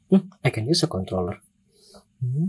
I can use a controller. Hmm.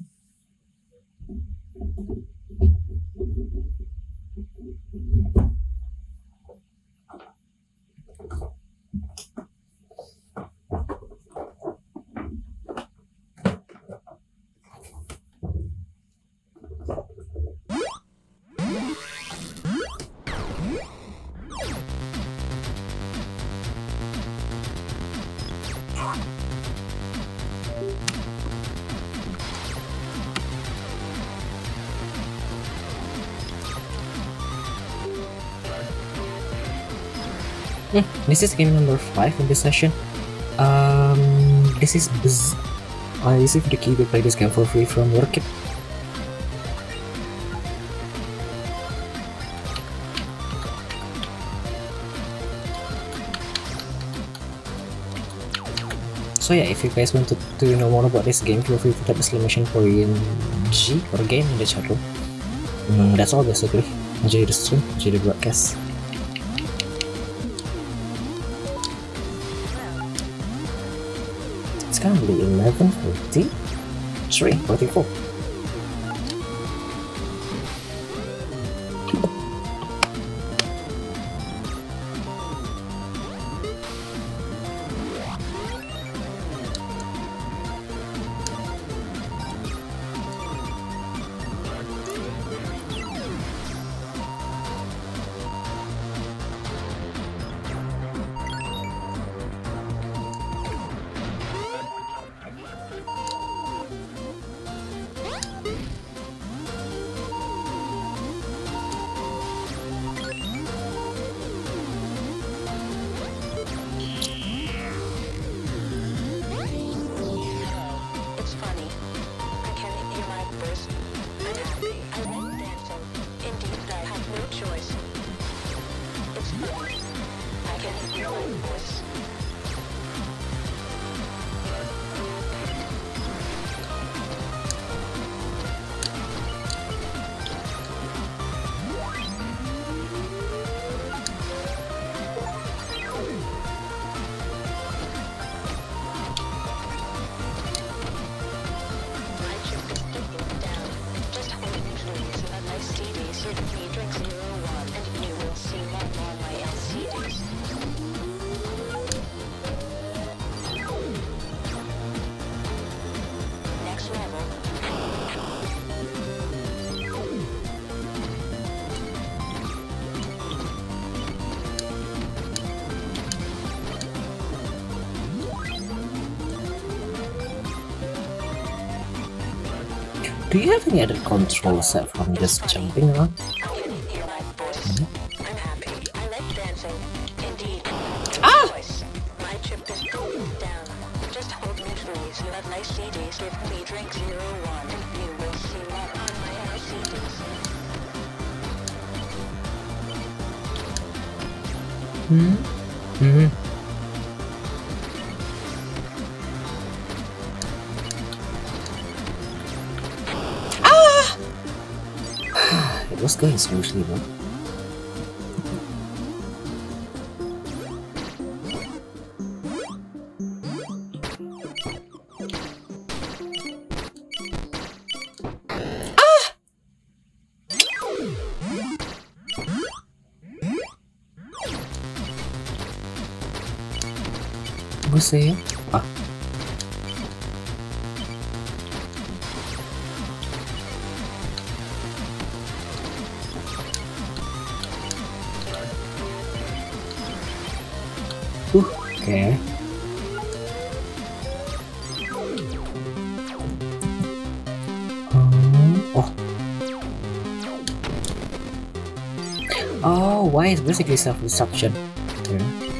This is game number 5 in this session. This is Bzzzt. I received the key to play this game for free from Workit. So yeah, if you guys want to know more about this game, feel free to type exclamation point G or game in the chat room. That's all basically. Enjoy the stream, enjoy the broadcast. It's currently 11:40, 3:44. Do you have any other control aside from just jumping around? Ah! It was going smoothly, though. Você? Ah. Okay. Oh. Oh, why is basically self-destruction? Okay.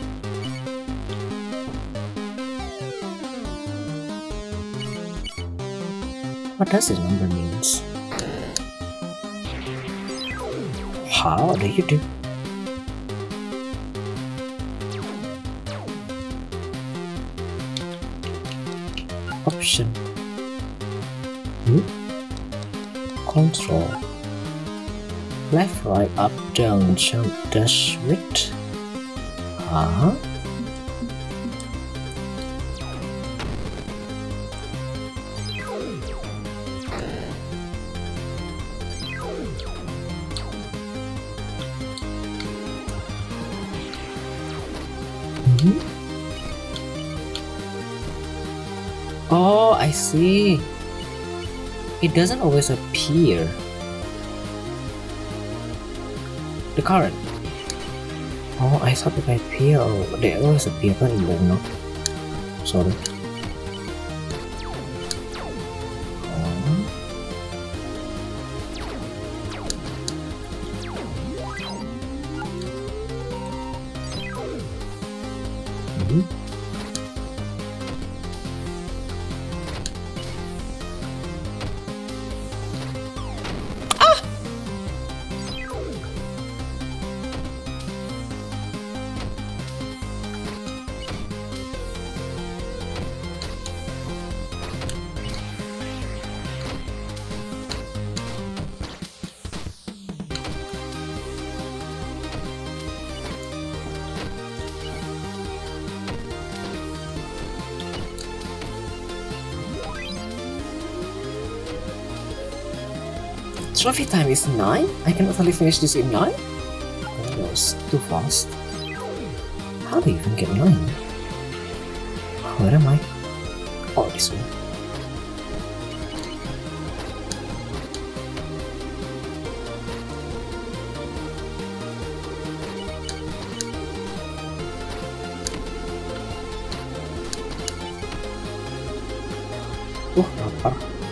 What does this number means? How do you do? Option. Control. Left, right, up, down, jump, dash, width. Huh? Oh, I see. It doesn't always appear. The current. Oh, I thought it appear. Oh, they always appear, but it does not. Sorry. Trophy time is 9? I can totally finish this in 9? Oh, that was too fast. How do you even get 9? Where am I? Oh, this way. Lapar.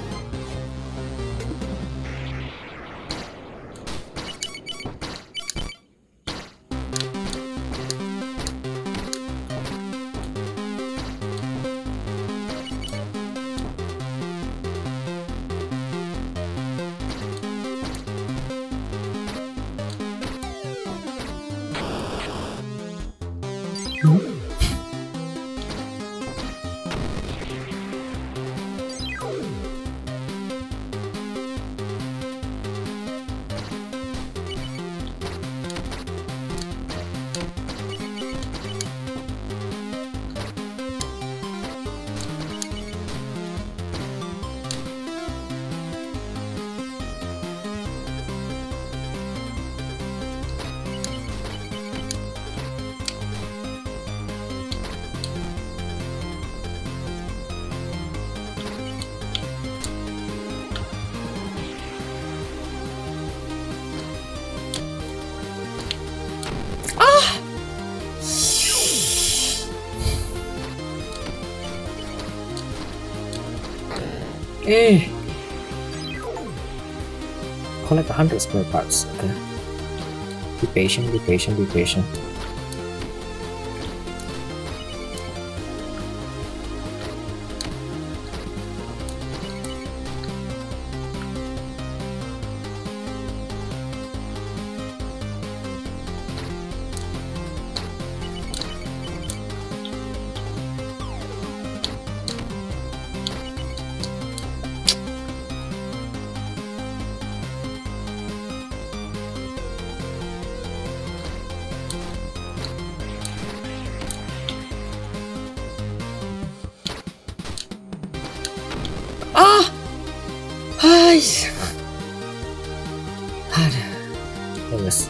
Collect 100 spare parts. Okay. Be patient, be patient, be patient. Bagus.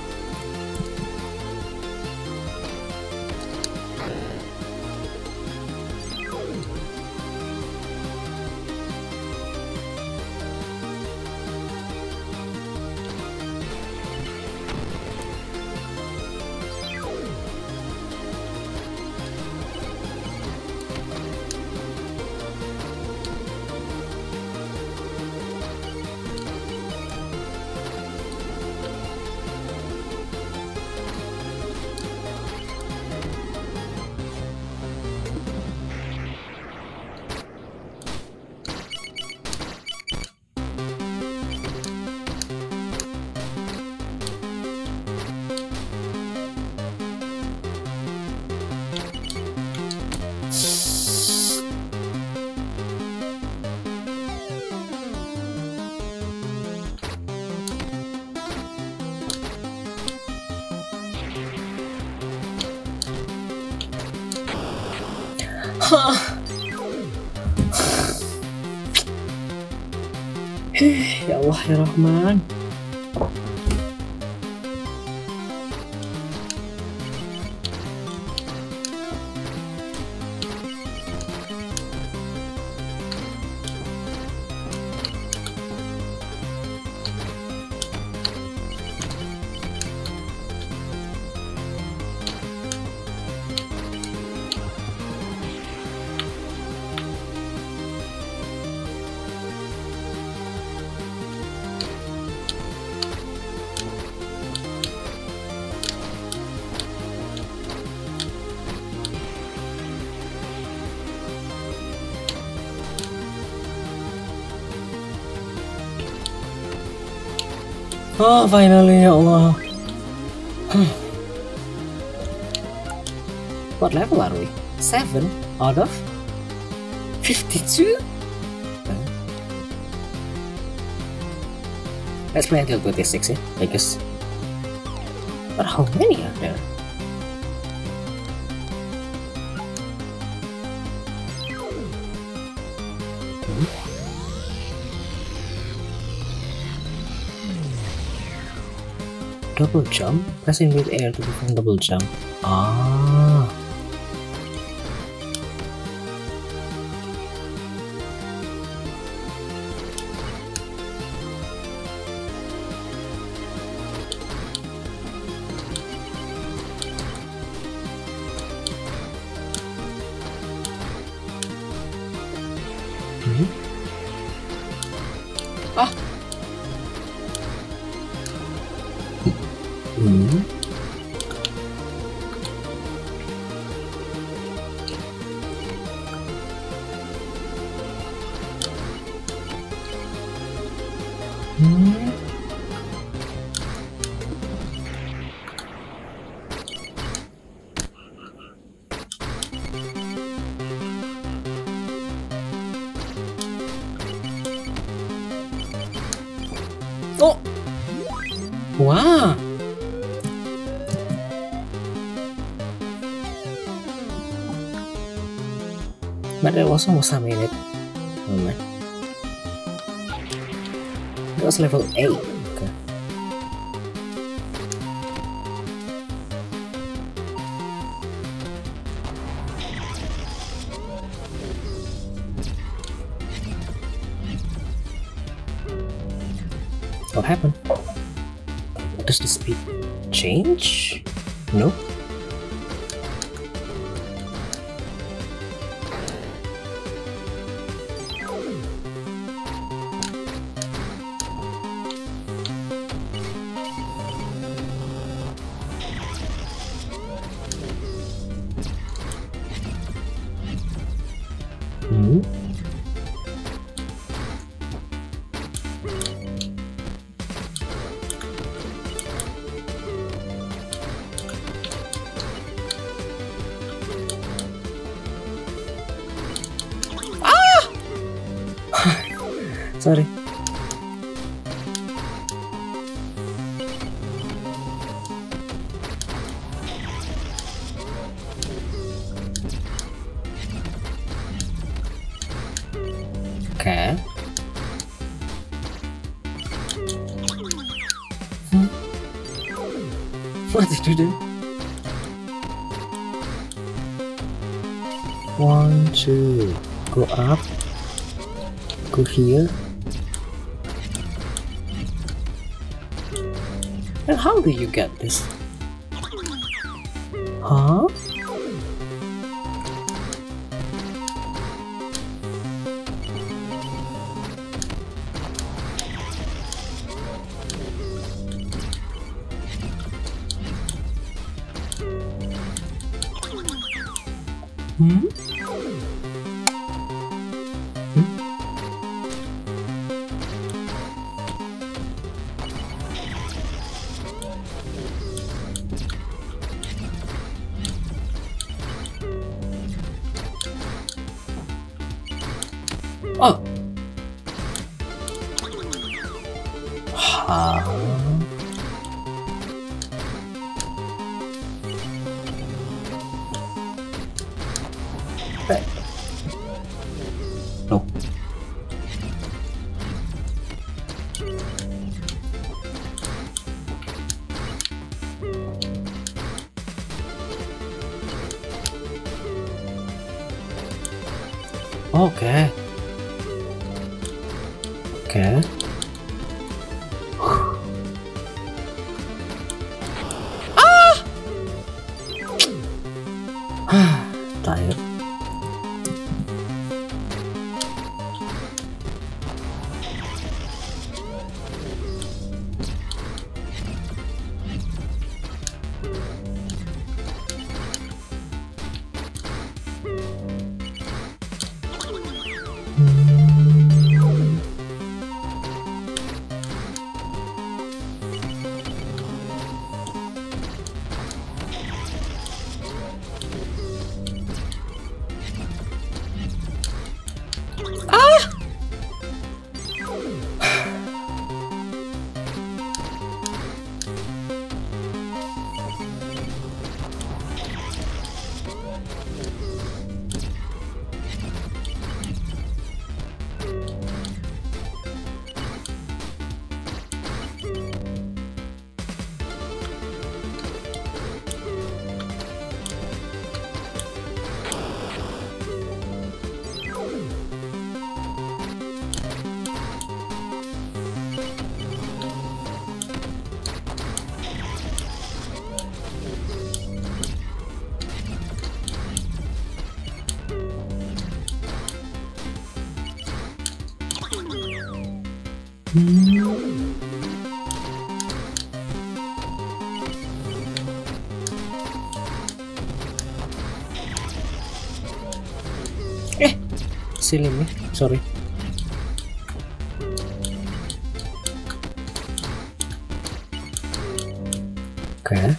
Ya Allah ya Rahman. Oh, finally, ya Allah. What level are we? 7 out of 52? Let's play until 26, yeah, I guess. But how many are there? Double jump? Pressing with air to perform double jump. Ah. Ah. Oh! Wow! But there was almost a minute. Oh man. It was level 8. Okay. What happened? Does the speed change? No. Sorry. Okay. What did you do? 1, 2, go up, go here. And how do you get this? Huh? Hmm? Oh. Huh? No. Okay. Okay. Ah! Tired. Silly me, sorry. Okay.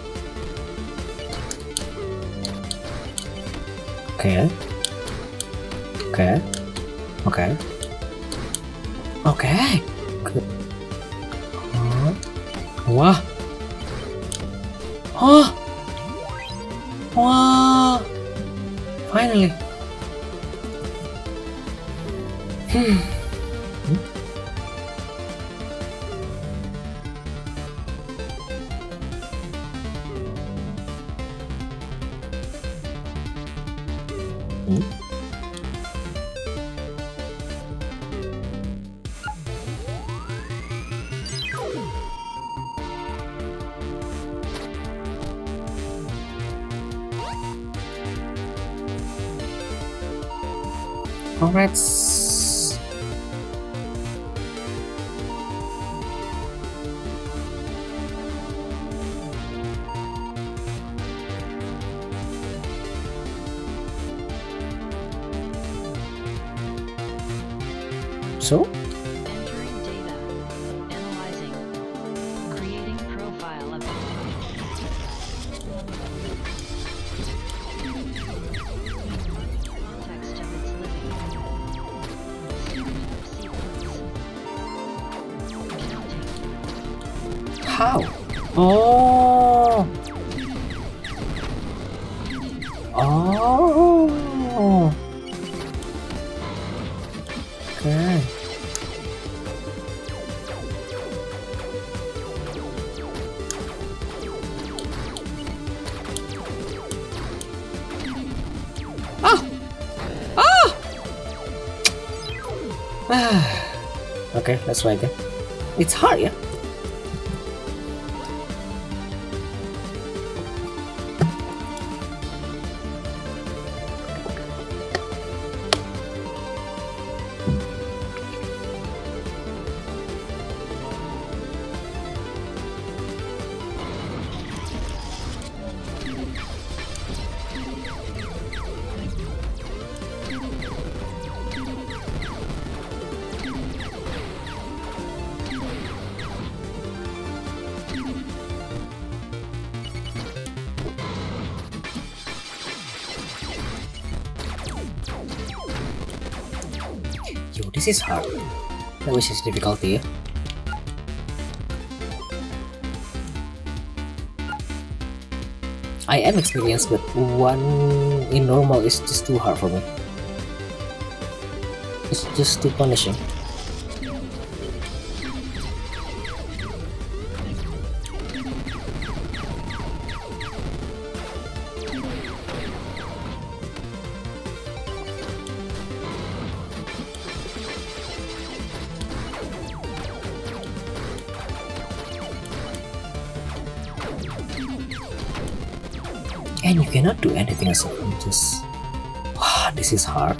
Okay. Okay. Okay. Okay. Good. Wah. Oh. Wah. Finally. Hmm. Congrats. So? Entering data. Analyzing. Creating profile of context of its living. Counting. How? Oh. Oh. Okay. Okay, let's try again. It's hard, yeah? Yo, this is hard. That was his difficulty, yeah? I am experienced, but one in normal is just too hard for me. It's just too punishing. And you cannot do anything else. Just, wow, this is hard.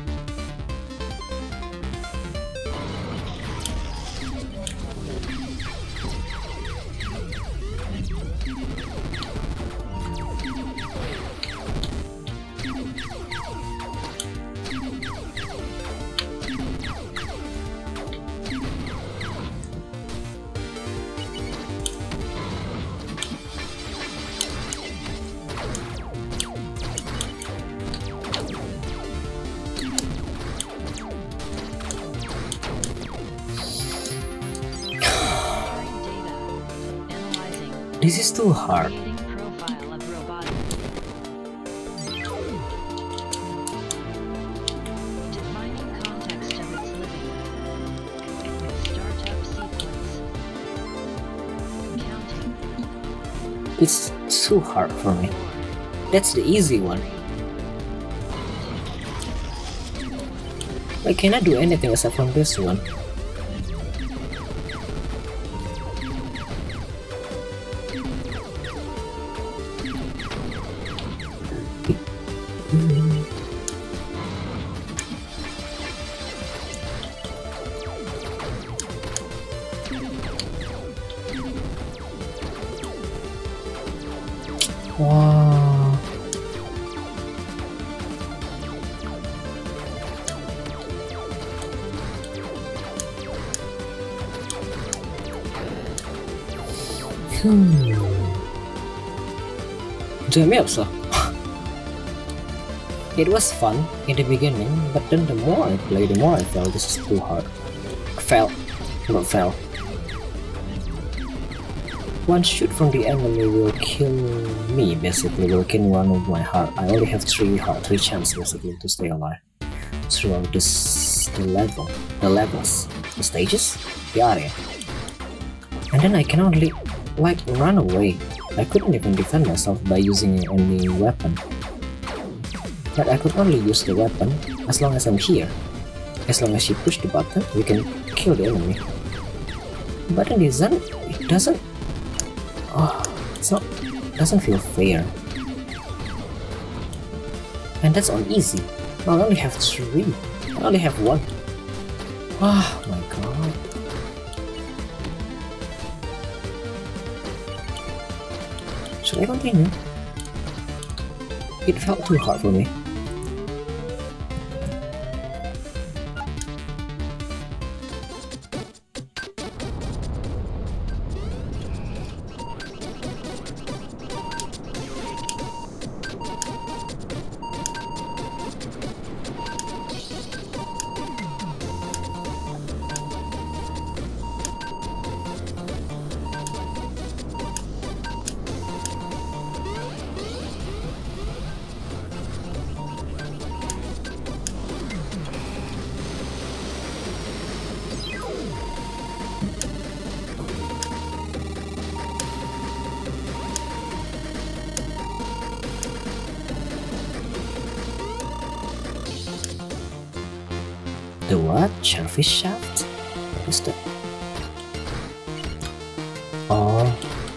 This is too hard. Creating profile of robotic. Defining context of its living. Startup sequence. Counting. It's too hard for me. That's the easy one. I cannot do anything except from this one. Wow. 재미없어. It was fun in the beginning, but then the more I played, the more I felt this is too hard. Fell. One shoot from the enemy will kill me, basically, will kill one of my heart. I only have three chances basically to stay alive throughout the levels, the stages, the area. And then I can only like run away. I couldn't even defend myself by using any weapon. But I could only use the weapon as long as I'm here. As long as you push the button, you can kill the enemy. But in this zone, it doesn't. Oh, doesn't feel fair. And that's on easy. I only have 3. I only have 1. Oh my god. Should I continue? It felt too hard for me. The what? Shellfish shaft? What is that? Oh.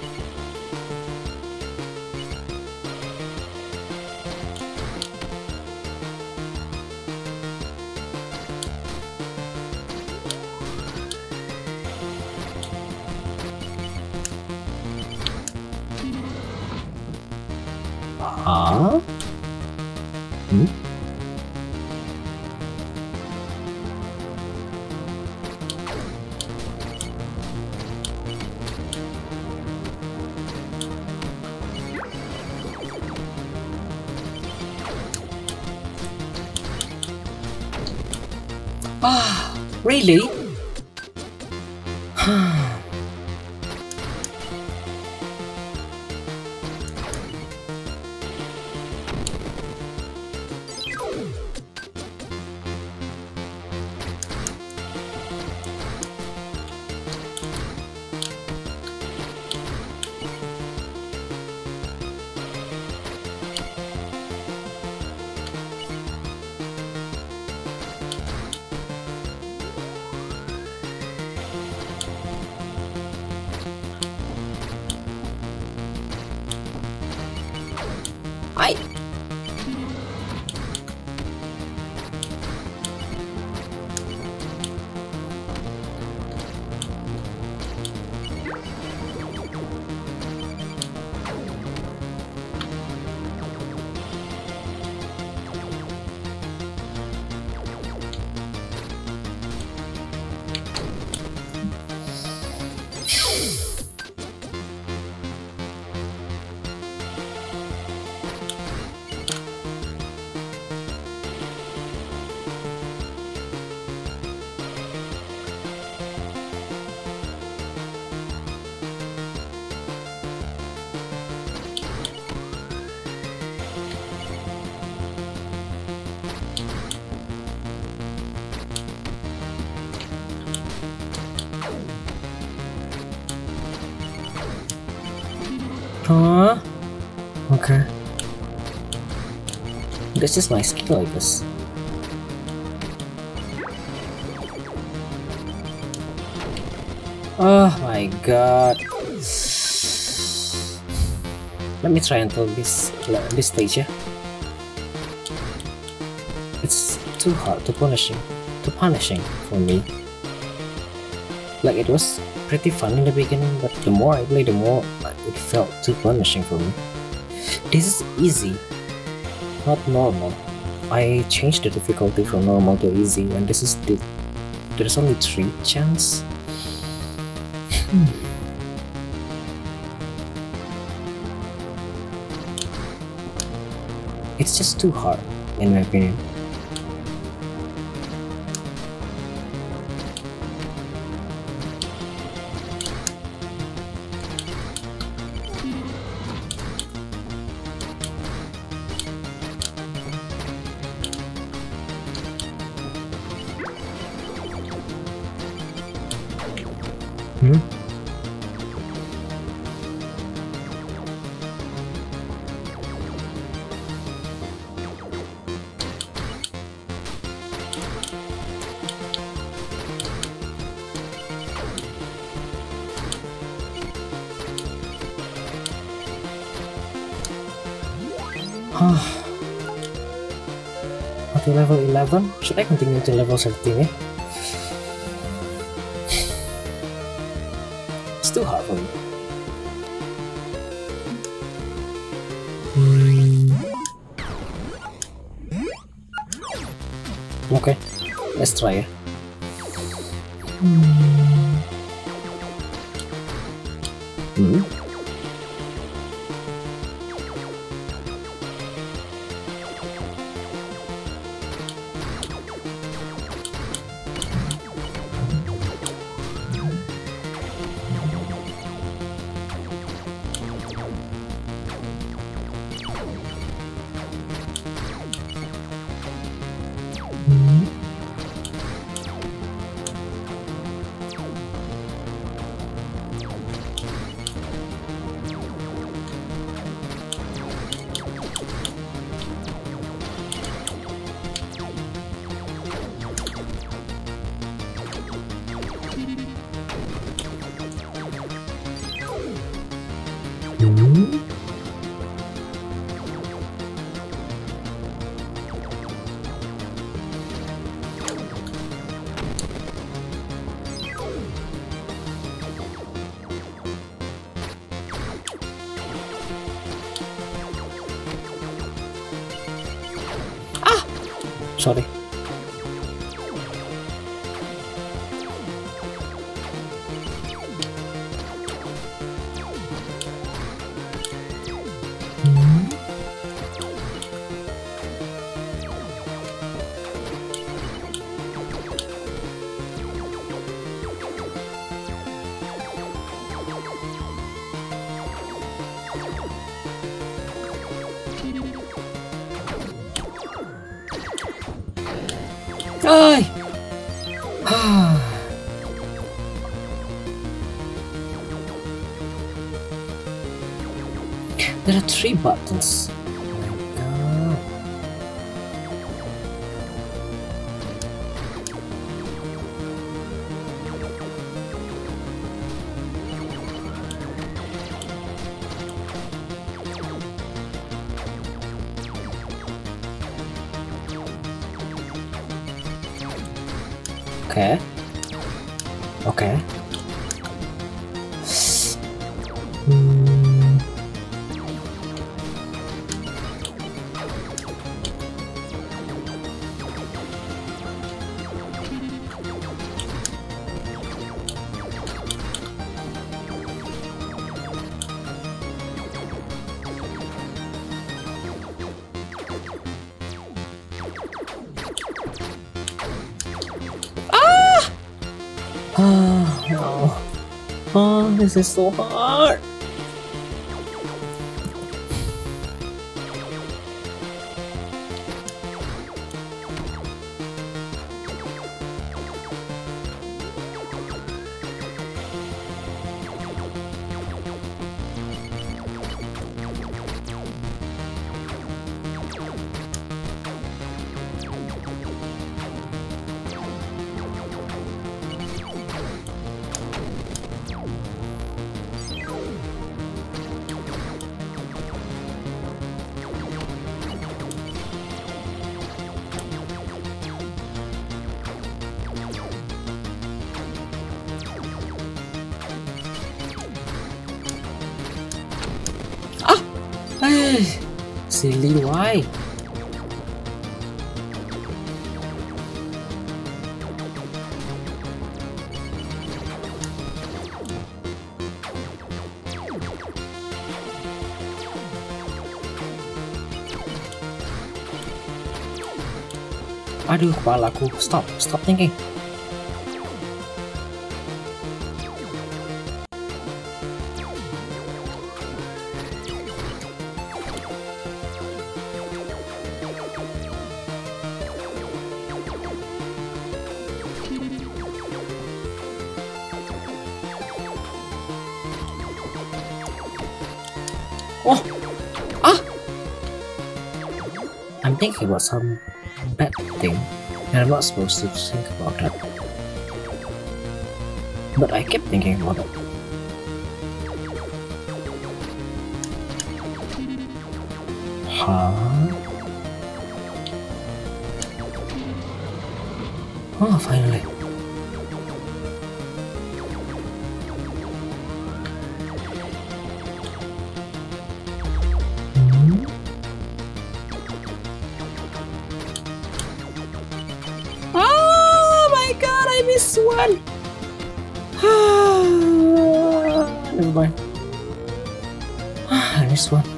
Huh? Ah, really? I Huh? Okay. This is my skill, I guess. Oh my god. Let me try until this stage, yeah. It's too hard, too punishing for me. Like, it was pretty fun in the beginning, but the more I play, the more it felt too punishing for me. This is easy, not normal. I changed the difficulty from normal to easy, and this is there's only 3 chance. It's just too hard, in my opinion. Until level 11? Should I continue to level 17? It's too hard for me. Okay, let's try it. Sorry. Ay! There are 3 buttons. Okay. Okay. No. Oh, this is so hard. Silly, why? Aduh, kepalaku. Stop thinking. Oh! Ah! I'm thinking about some bad thing, and I'm not supposed to think about that. But I kept thinking about it. Huh? Oh, finally. I missed one. Never mind. I missed one.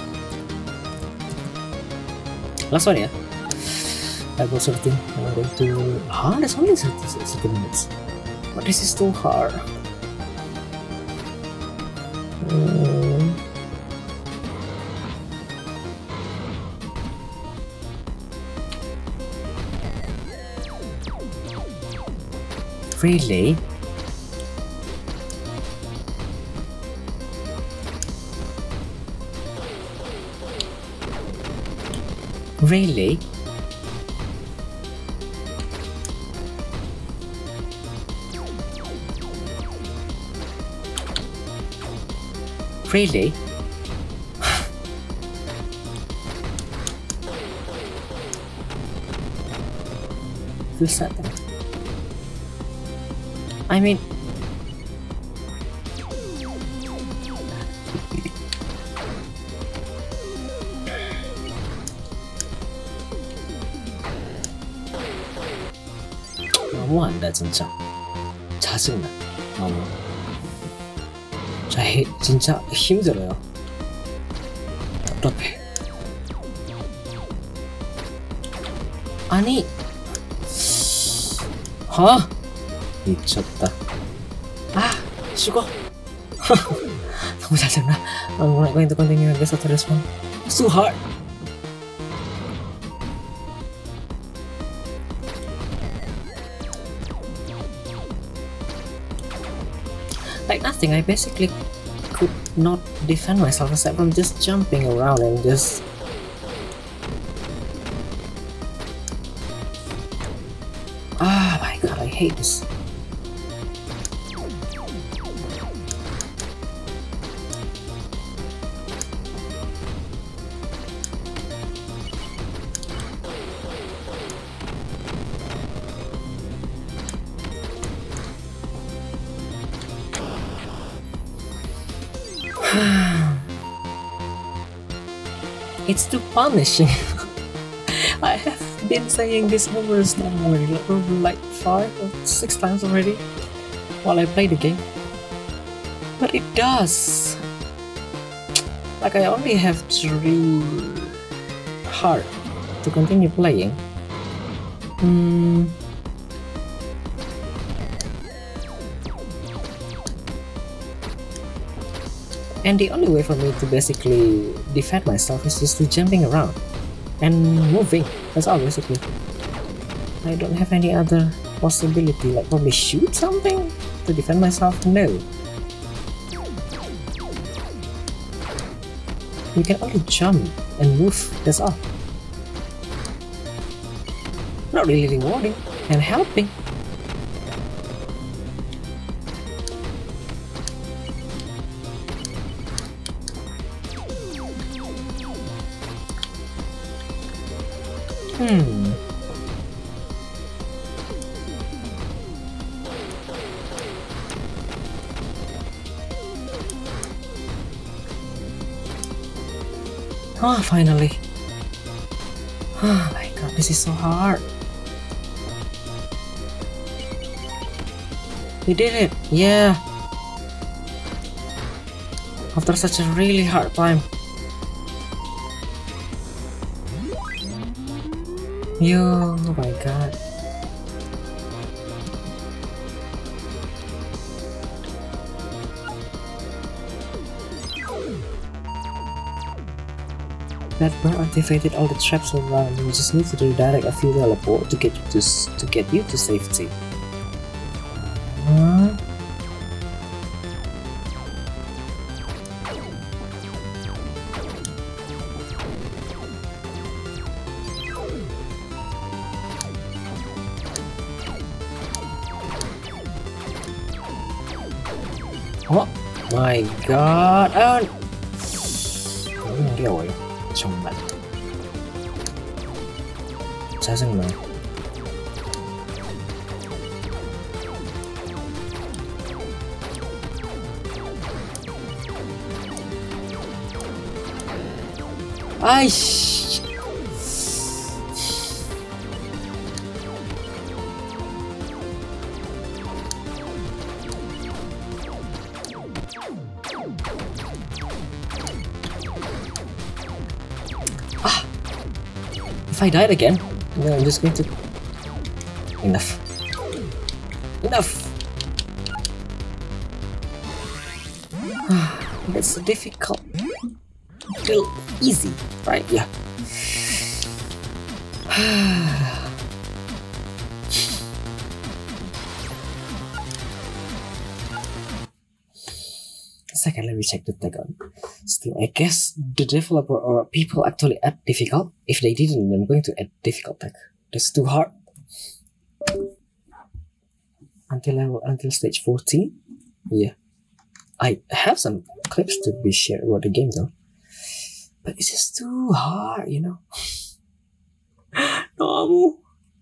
Last one, yeah. That was everything. I'm going to. That's only 30 minutes. But this is too hard. Really? Really? Really? Feel sad then. I mean, 너무한다 진짜. 짜증나. 너무. 진짜 힘들어요. 답답해. 아니, 미쳤다. 죽어. 너무 짜증나. I'm not going to continue this after this one. It's too hard. Like nothing, I basically could not defend myself aside from just jumping around and just... my god, I hate this. It's too punishing. I have been saying this numerous times already, like 5 or 6 times already while I play the game. But it does. Like I only have 3 heart to continue playing. And the only way for me to basically defend myself is just to jumping around and moving. That's all basically. I don't have any other possibility, like probably shoot something to defend myself. No. You can only jump and move, that's all. Not really rewarding and helping. Oh, finally. Oh my god, this is so hard. We did it! Yeah! After such a really hard time. Yo, oh my god. That bird activated all the traps around. You just need to redirect a few teleport to get you to safety. Oh my god! 어려워요. 정말. 짜증나. 아이씨. If I died again, then I'm just going to... Enough. Enough! That's so difficult. Feel easy, right? Yeah. Second, let me check the tag on. Still, I guess the developer or people actually add difficult. If they didn't, I'm going to add difficult tag. That's too hard. Until stage 14. Yeah, I have some clips to be shared about the game though, but it's just too hard, you know. No.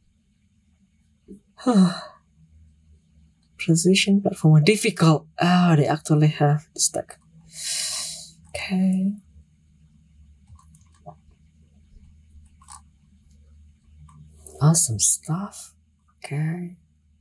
Precision platformer difficult. They actually have the stack. Okay. Awesome stuff. Okay.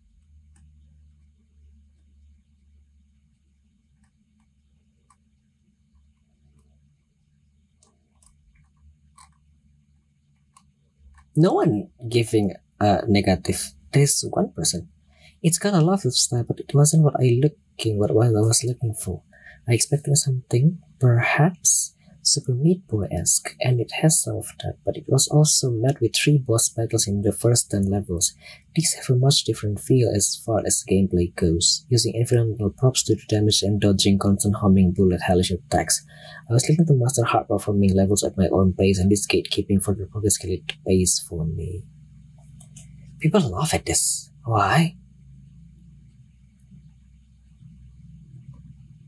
No one giving a negative. There's one person. It's got a lot of style, but it wasn't what I was looking for. I expected something, perhaps Super Meat Boy-esque, and it has some of that, but it was also met with 3 boss battles in the first 10 levels. These have a much different feel as far as gameplay goes, using environmental props to do damage and dodging constant humming bullet hellish attacks. I was looking to master hard performing levels at my own pace, and this gatekeeping for the progress killed the pace for me. People laugh at this. Why?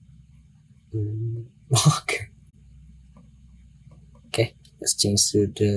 Okay. Okay, let's change to the